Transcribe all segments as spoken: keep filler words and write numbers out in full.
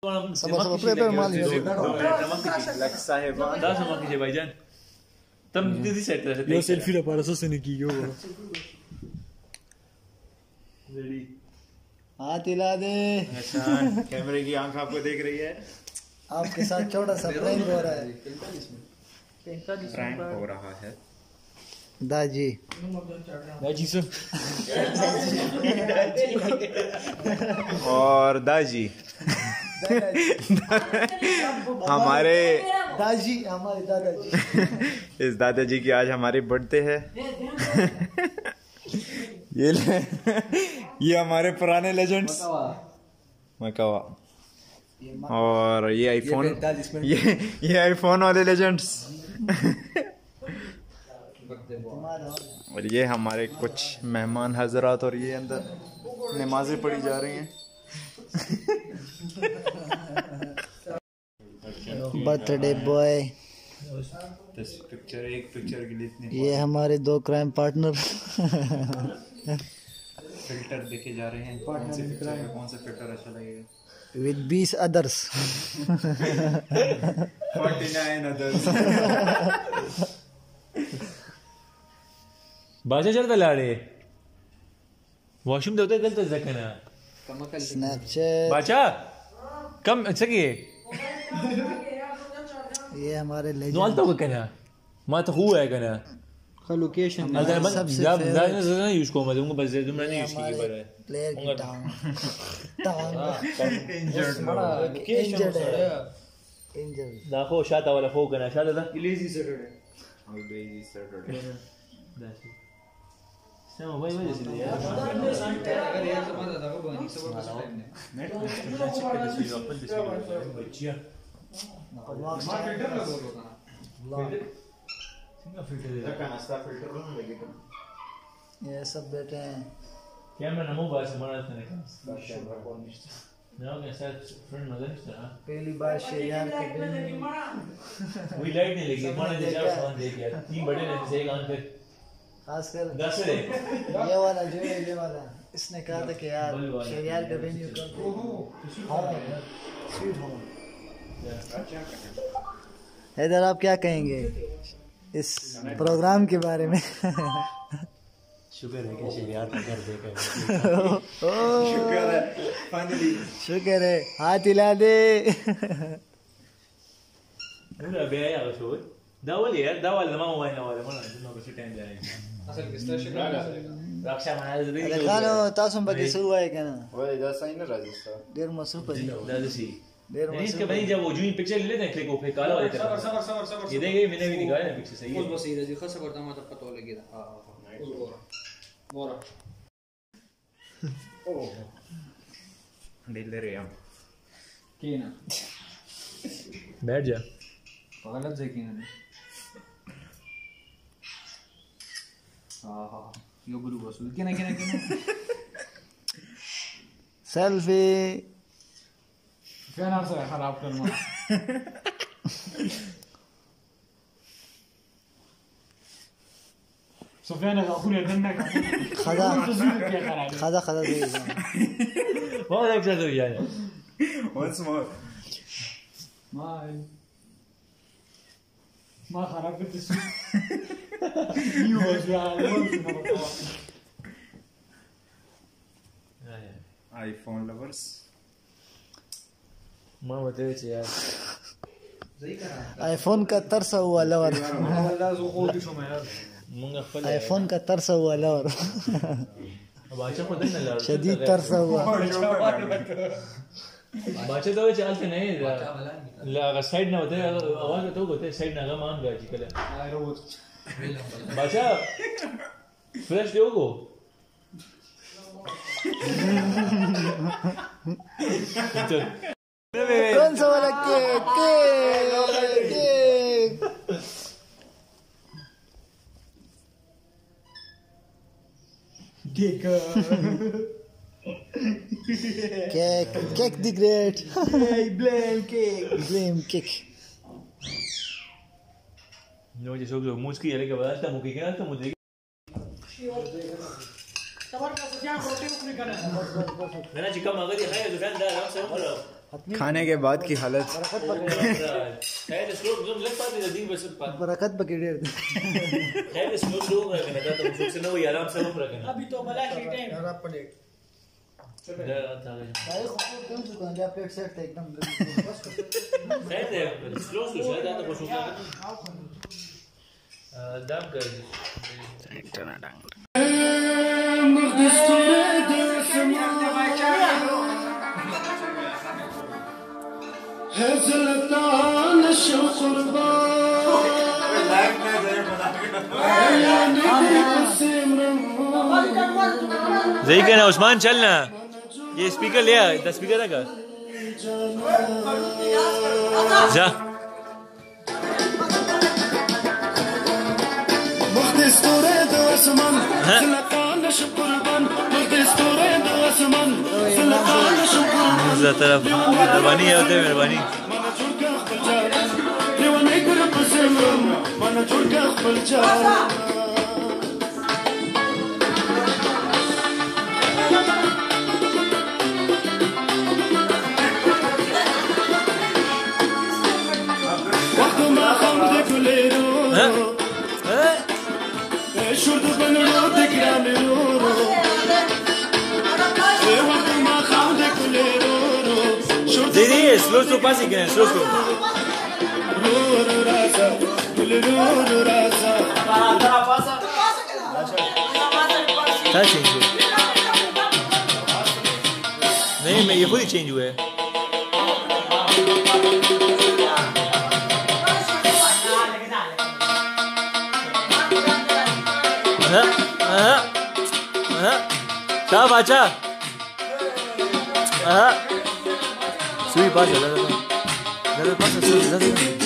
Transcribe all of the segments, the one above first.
sama-sama prepare mal da sama कीजिए भाईजान तब दीदी सेट कर सकते यो सेल्फी ला पारा सोचने की यो रेडी हाथ हिला दे। अच्छा कैमरे की आंख आपको देख रही है, आपके साथ छोटा सा प्रैंक हो रहा है। प्रैंक हो रहा है दाजी दाजी सर और दाजी हमारे दाजी हमारे दादाजी इस दादाजी की आज हमारी बर्थडे है। ये ले, ये हमारे पुराने लेजेंड्स मकावा और ये आईफोन ये ये आईफोन वाले लेजेंड्स और ये हमारे कुछ मेहमान हजरात और ये अंदर नमाजें पढ़ी जा रही हैं। बर्थडे बॉय पिक्चर एक पिक्चर के लिए इतने ये हमारे दो क्राइम पार्टनर फिल्टर देखे जा रहे हैं, कौन से पिक्चर में कौन सा फिल्टर अच्छा लगेगा विद बीस अदर्स उनचास अदर्स बाजा चलता लाड़े वॉशरूम देवता गलत जकना स्नैपचैट बाचा कम सके ये हमारे नॉल लेजेंड तो कहना ما تخوه يا كنا लोकेशन هذا ما सबसे لا favorite لا لا يشكو ما دون بس دون नहीं يشكي हमारे برا प्लेयर की टांग टांग इंजर्ड इंजर्ड है इंजर्ड لا خو شاتا ولا فوق انا شاتا ده लेजी सैटरडे और लेजी सैटरडे سما وين وين سيدي يا अगर यार समझ आता को बनी सब कुछ टाइम ने नेट में अपन बच्चियां ये सब बैठे हैं कैमरा नमो बास हमारा था ना के साथ फ्रेंड मदन था पहली बार शेयार के दिन वही लाइट नहीं लगी हमारा जब फोन देख यार तीन बड़े लेंस से एक आंख पे खासकर दस रे ये वाला जो है ये वाला इसने कहा था कि यार शेयार का वेन्यू कर दो होम स्वीट होम। इधर आप क्या कहेंगे इस प्रोग्राम के बारे में? शुक्र है कि शरियात कर देकर शुक्र है फाइनली शुक्र है हाथ हिला दे ولا بيع يا رسول ده ولا يا ده ولا ما هو هنا ولا ما عندنا بس टाइम जाएगा असल किसका शिकरा रक्षा माना जरूरी अरे खानो तासुम बके शुरू है क्या ना वो इधर सही ना राजस्थान देर मसू पर दादा सी देर नहीं मसू इसके भाई जब वो जून पिक्चर ले लेते हैं क्लिक पे काला वाले सबर सबर सबर सबर ये देखिए मैंने भी निकाला है पिक्चर सही है बस ये देखो सबर दा मतलब पता लगेगा हां हां बोरा बोरा ओ डिलेरियम केना बैठ जा पागल से केना हां हां यो गुरु बस केना केना केना सेल्फी फैन आपसे खराब करना سفيان اخويا دنك خذا خذا خذا زي ما لك شغل يعني once more ما ما خراب كنت يو iPhone lovers ما وديت يا iPhone का तरसा हुआ लवर والله زقوتي شو ما يعرف من قفل आईफोन का तरसा हुआ लवर बाचा को देना लड़ शदीद तरसा हुआ बाचा तो चलते नहीं لا अगर साइड ना होते आवाज तो होते साइड ना मान गया जी कल बाचा फ्लैश दोगो कौन सा वाला cake cake cake cake cake the great blame cake blame cake No, yo soy música y le que va a estar muy grande, muy de. मैंने चिकन मगर ये है दुकान दार हम से बोलो खाने के बाद की हालत बरकत पकड़े هذا سلوك زوم لك فاضي دي بس बरकत पकड़े هذا سلوك سلوك رखना था तो मुझसे ना वो आराम से वो रखना अभी तो बला शीट है भाई खूब क्यों चुका है प्लेट सेट था एकदम هذا سلوك سلوك هذا तो कुछ होगा دام कर هزلتان زي كان عثمان चलना ये स्पीकर ले आ दस स्पीकर का जा مخدستوره دو اسمان زلتان شقربان مخدستوره دو اسمان زلتان شقربان दूसरा तरफ मेहरबानी है होते मेहरबानी دیوانه ګر پسم من جوړ خپل چار وقت ما خمد كليرو شرد بنو دكراميرو وقت ما خمد كليرو दे दे स्लो स्लो पास ही करें स्लो स्लो क्या चेंज हुआ नहीं मैं ये खुद ही चेंज हुआ है हाँ हाँ हाँ क्या बाचा हाँ सुई पास है ज़्यादा ज़्यादा पास है सुई ज़्यादा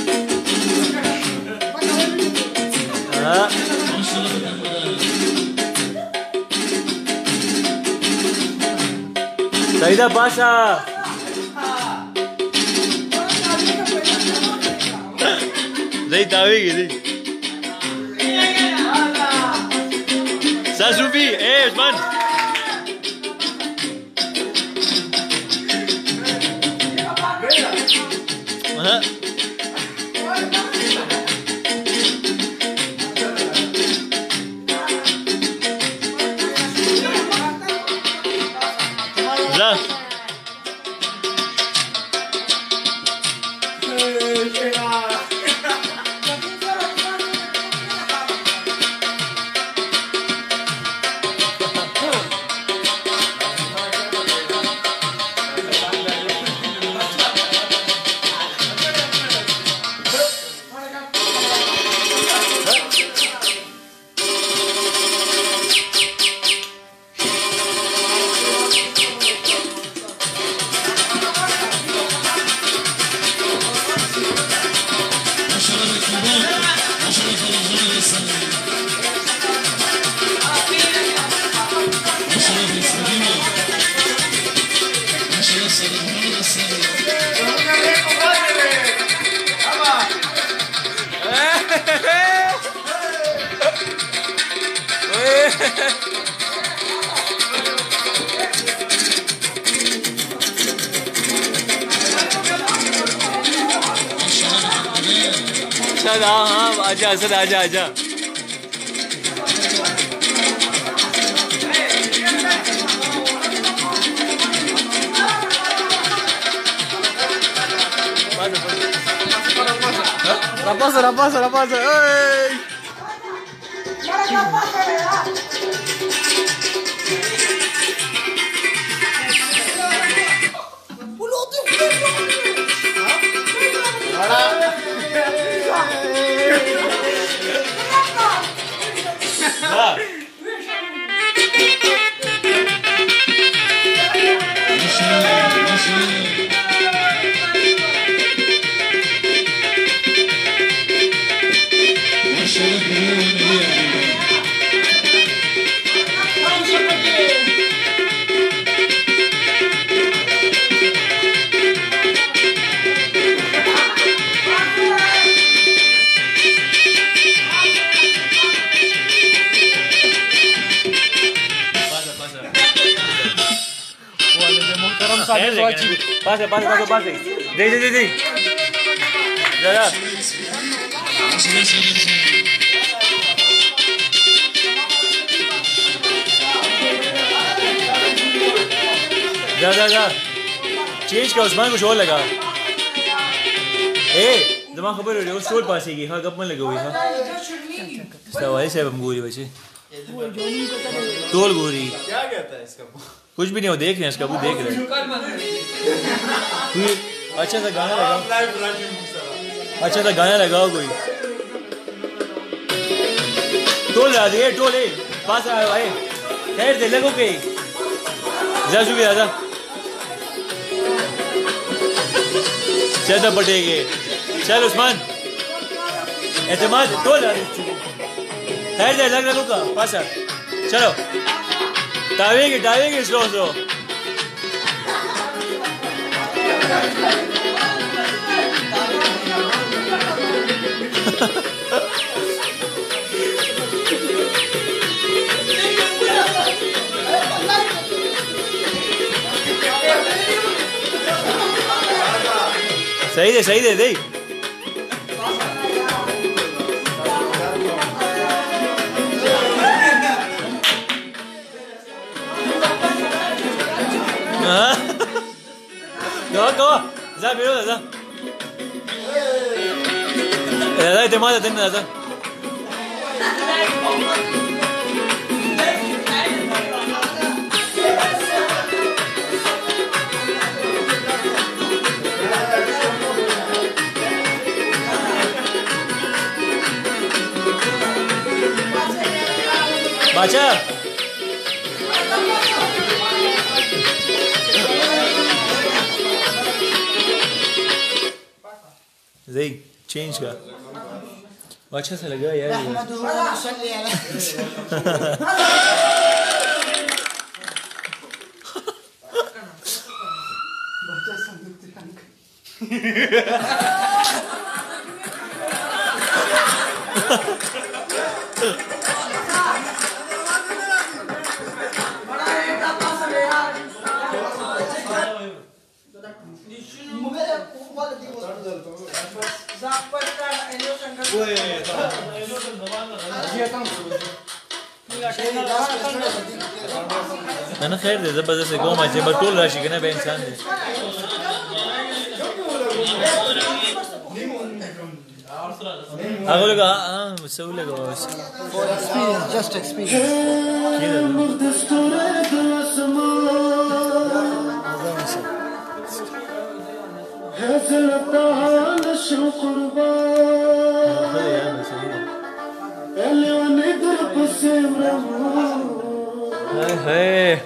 हाँ सईदा पास आ زي تعويقي دي ساسوفي ايه عثمان ها لا असद हाँ हाँ आजा असद आजा आजा Rapasa, rapasa, rapasa. Hey! Sabi watching. Pase, pase, pase, pase. De, de, de, de. Ya, ya. जा जा जा चेंज कर उस्मान कुछ और लगा ए जमा खबर हो रही है स्टोर पास ही हाँ कब मन लगा हुई हाँ सवाल से हम गोरी बचे टोल गोरी क्या कहता है इसका कुछ भी नहीं हो देख रहे हैं इसका वो देख रहे हैं अच्छा सा गाना लगाओ अच्छा सा गाना लगाओ कोई टोल ला दे टोल ए पास आए भाई खैर दे लगो के जा चुके दादा चल बटेगे चल उस्मान एतमाद टोल खैर दे लग लगो का पास चलो टावेंगे टावेंगे स्लो स्लो सही दे सही दे दे go go za biro za da te mata tenna za baca Zay, change का अच्छा सा लगा यार أنا خير ده زبدة زي قوم عشان بطول راشي كنا بين إنسان ده أقول لك آه بسوي لك بس For experience, just experience. Hey.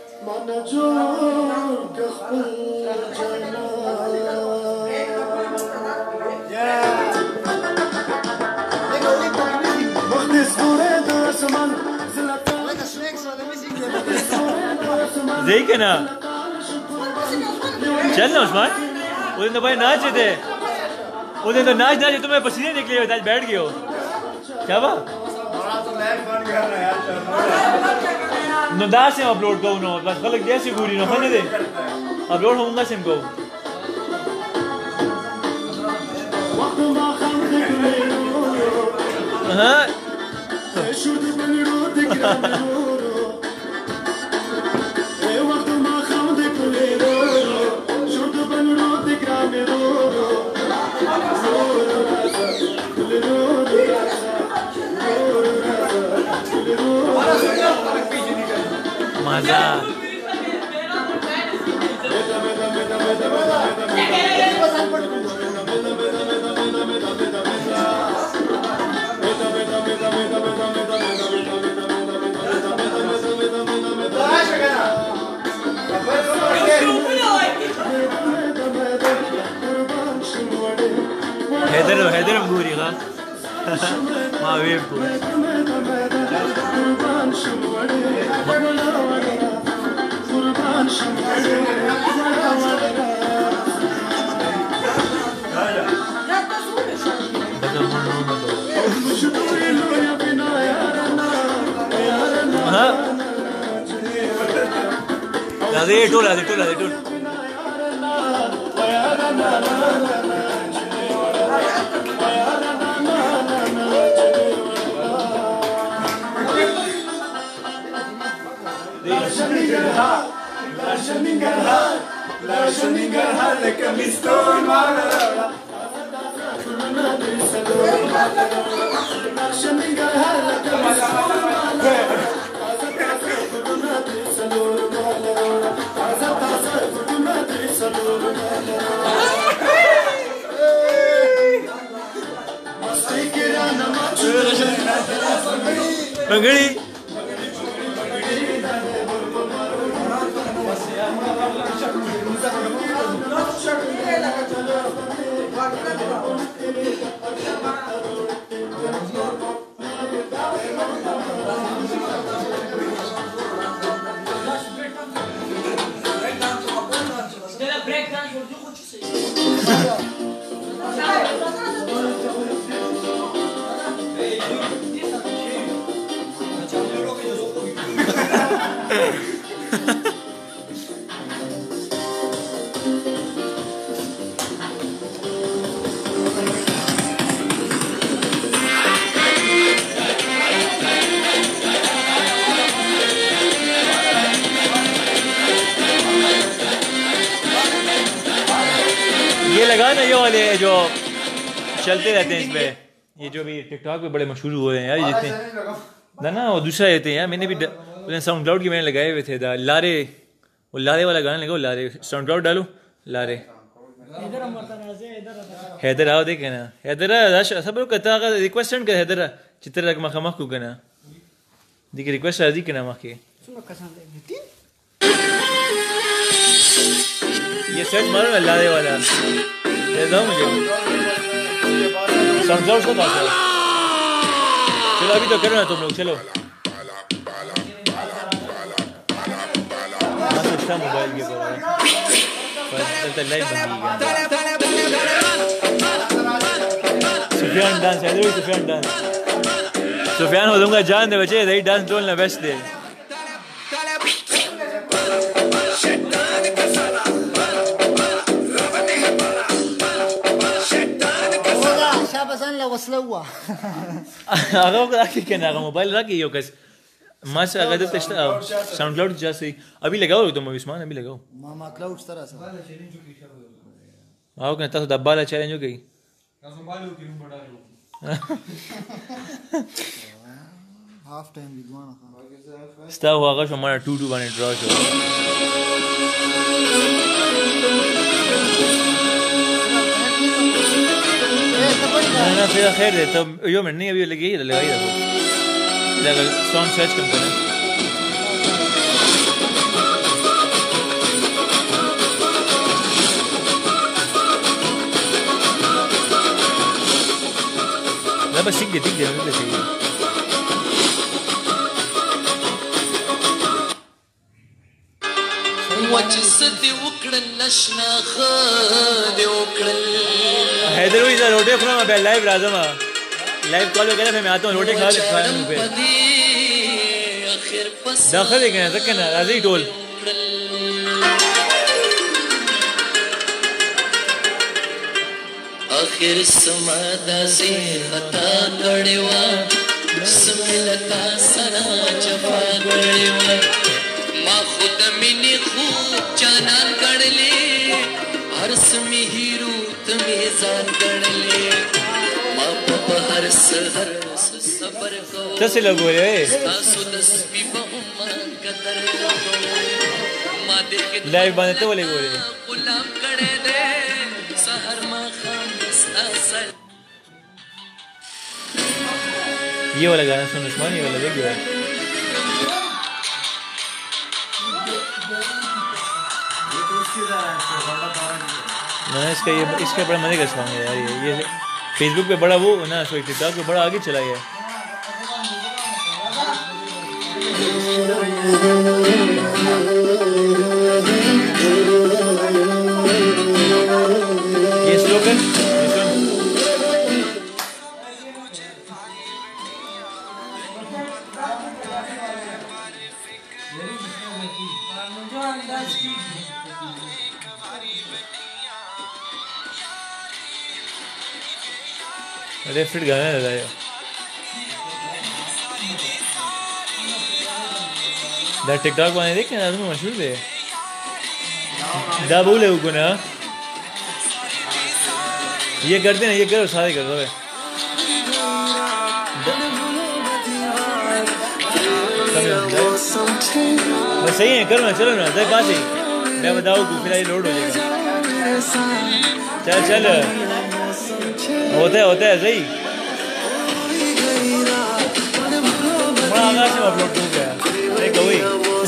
देख ना चल ना उस्मान उस दिन तो भाई नाच थे उस दिन तो नाच नाच तुम्हें पसीने निकले हो आज बैठ गए हो क्या बात नदास से अपलोड करूँ ना बस गलत जैसे पूरी ना फने दे अपलोड होऊंगा सिम को हाँ मजा हैदर हैदर अंगूरी का माँ वेब को हाँ, लादे टोल लादे टोल लादे टोल पगड़ी ये लगा ना ये वाले जो चलते रहते हैं इसमें, ये जो भी टिकटॉक पे बड़े मशहूर हुए हैं यार, ये जितने ना ना वो दूसरा रहते हैं यार, मैंने भी साउंड क्लाउड की मैंने लगाए हुए थे लारे, वो लारे वाला गाना लगाओ, लारे साउंड क्लाउड डालो लारे हैदर आओ देखे ना हैदर सब लोग कहता है रिक्वेस्ट सेंड कर हैदर चित्र रख मखा मख को ना देखिए रिक्वेस्ट राजी के ना मखे ये सेट मारो ना लारे वाला दे दो मुझे साउंड क्लाउड का था। चलो अभी तो करो ना तुम लोग, चलो मोबाइल के ऊपर लाइव बन सुफियान डांस है, सुफियान डांस सुफियान हो दूंगा जान दे बच्चे रही डांस डोलना बेस्ट दे वसला हुआ आगे को आके क्या ना मोबाइल रख यो कस मास अगर तो साउंड क्लाउड जैसे अभी लगाओ तुम उस्मान अभी लगाओ मामा क्लाउड तरह से आओ कहता तो दब्बाला चैलेंज हो गई हाफ टाइम विद्वान स्टा हुआ अगर हमारा टू टू वन ड्रॉ शो ना फिर खैर है तो यो मैंने अभी लगी लगाई रखो लगा सॉन्ग सर्च कम करना ना बस सीख दे सीख दे मुझे चाहिए हैदर हुई इधर रोटे खुला मैं लाइव राजा माँ लाइव कॉल वगैरह फिर मैं आता हूँ रोटे खा ले खाने मुँह पे दाखिल देखे ना तक ना राजा ही टोल आखिर समादा से खता कड़वा सुमिलता सना जफा कड़वा माँ खुद मिनी खूब जाना कड़ले हर्ष में हीरू तुम्हें जान कड़ले माँ पापा हर्ष हर्ष सबर को कैसे लोग बोले सुदस भी बहुमान कदर माँ देख लाइव बने तो बोले बोले गुलाम कड़े दे सहर माँ खाम असल ये वाला गाना सुन उस्मान ये वाला देख यार ना इसका ये इसका बड़ा मजे का सॉन्ग है यार ये ये फेसबुक पे बड़ा वो ना सॉरी टिकटॉक पे बड़ा आगे चला गया ये स्लोगन अरे फिर गाना लगा यार दा टिकटॉक वाले देख ना तुम मशहूर थे दा बोले उनको ना ये करते ना ये करो सारे कर दो बस सही है करो ना चलो ना दे पास ही मैं बताऊँ तू फिर ये लोड हो जाएगा चल चल होता है होता है सही मैं आगे से अपलोड कर गया नहीं कोई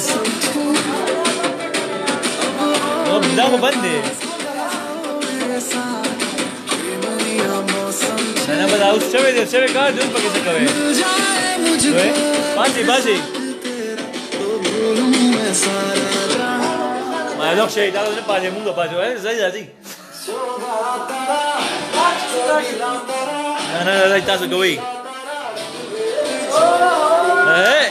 वो बंदा को बंद है मैंने बताया उस चवे दे चवे कहाँ दूर पके से कवे पासी पासी मैं लोग शेड डालो ने पाजे मुंगा पाजे है सही जाती ना ना ना इतना सो कोई eh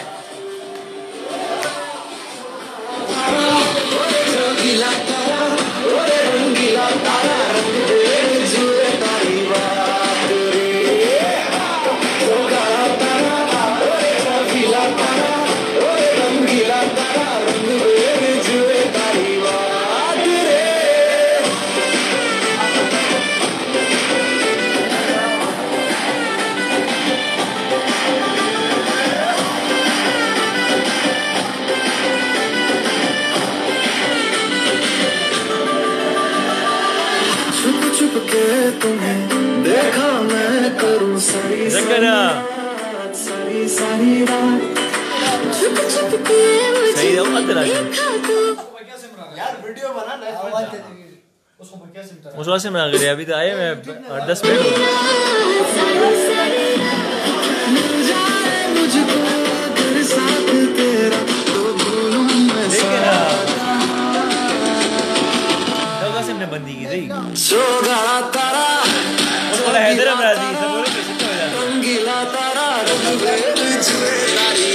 देखा मैं करूं सारी सारी सारी रात छुप छुप के सही है वो तेरा यार वीडियो बना लाइव उसको कैसे उतारा उस वाले से मैं अगर अभी तो आए मैं आठ दस मिनट हो मुझको तेरे साथ तेरा तो भूलूं मैं सारा लोग से हमने बंदी की सही सोगा तारा बोला हैदराबाद दी सब बोले कैसे हो जाता रंगीला तारा रंग जुए तारी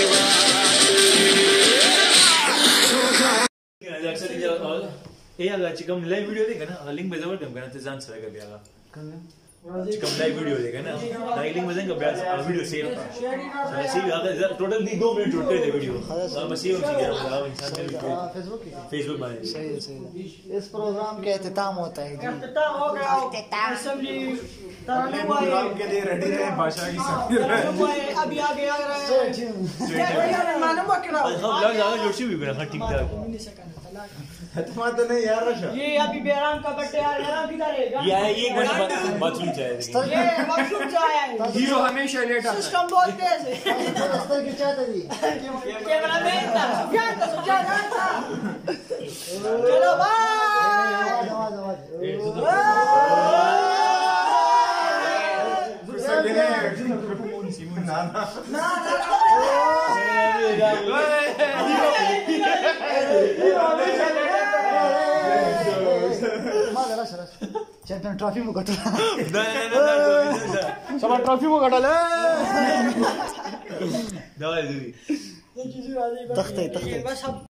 बात अक्सर ये ये अगर चिकम लाइव वीडियो देखा ना लिंक पे जरूर कम करना तो जान सकेगा भी आगा चिकम लाइव वीडियो देखा ना लाइव लिंक में जाएंगे ब्याज वीडियो सेव सही सही अगर टोटल नहीं दो मिनट होते थे वीडियो हां बस ये हो गया इंसान ने फेसबुक फेसबुक पे सही है सही इस प्रोग्राम के एहतमाम होता है जी इख्तिताम हो गया असेंबली प्रोग्राम के लिए रेडी रहे भाषा की सब अभी आगे आ रहा है मालूम है क्या सब लोग ज्यादा जोशी भी बना ठीक ठाक एतमा तो नहीं यार रशा ये अभी बेराम का बर्थडे आ रहा है किधर है ये है एक मिनट बाथरूम चाहिए ये मशरूम चाय है हीरो हमेशा लेट आता है सिस्टम बहुत तेज है अस्तर की चाहता जी कैमरामैन था सुजान था सुजान था चलो बाय आवाज आवाज सिमोन सिमोन ना ना ना चैंपियन ट्रॉफी में कटला सब ट्रॉफी में कटला दवाई दीदी तख्ते तख्ते बस अब